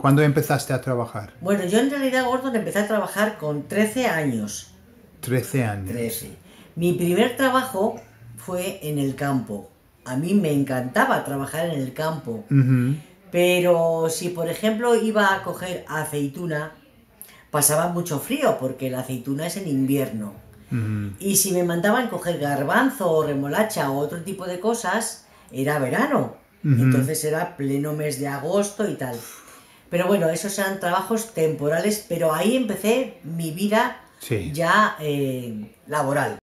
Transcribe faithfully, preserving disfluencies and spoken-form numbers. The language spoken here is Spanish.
¿Cuándo empezaste a trabajar? Bueno, yo en realidad, Gordon, empecé a trabajar con trece años. trece años. trece. Mi primer trabajo fue en el campo. A mí me encantaba trabajar en el campo. Ujú. Pero si, por ejemplo, iba a coger aceituna, pasaba mucho frío porque la aceituna es en invierno. Ujú. Y si me mandaban coger garbanzo o remolacha o otro tipo de cosas, era verano. Ujú. Entonces era pleno mes de agosto y tal. Pero bueno, esos eran trabajos temporales, pero ahí empecé mi vida Sí. ya eh, laboral.